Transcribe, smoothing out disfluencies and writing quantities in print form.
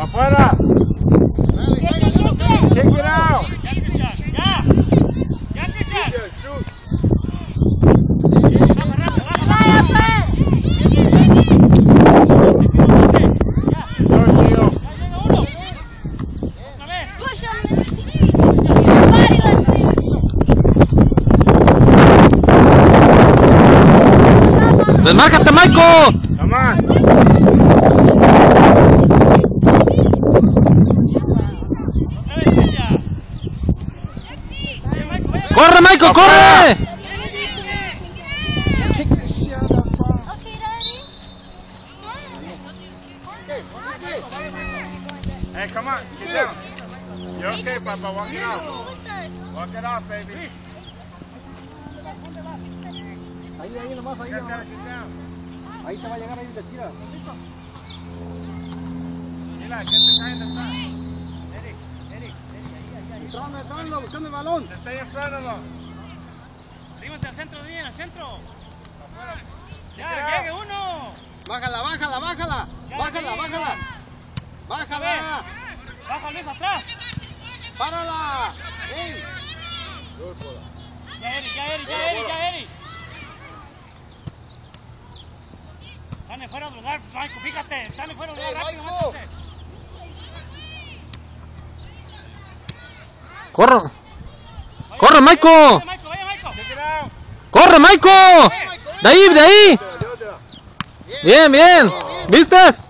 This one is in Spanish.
Afuera. Check it out. ¡Desmárcate, Maiko! Come on. ¡Corre, Maiko, corre! Hey, come on, get down. You're okay, Papa. Walk it off. Walk it off, baby. Ahí nomás, ahí nomás. Ahí te va a llegar, ahí te tira. Mira, get the guy in the front. Entrando, buscando el balón. Stay in front of them. Rímate al centro, bien, al centro. Afuera. Ya, llegue uno. Bájala. Bájala. Baja Luis atrás. Párala. ¡Ey! Ya, Eri. Están fuera del lugar, Maiko, fíjate. Están fuera del lugar, rápido, Maiko. métete. ¡Corre, Maiko! Vaya, Maiko. Check it out. ¡Corre, Maiko! ¡De ahí! ¡Bien! ¿Vistes?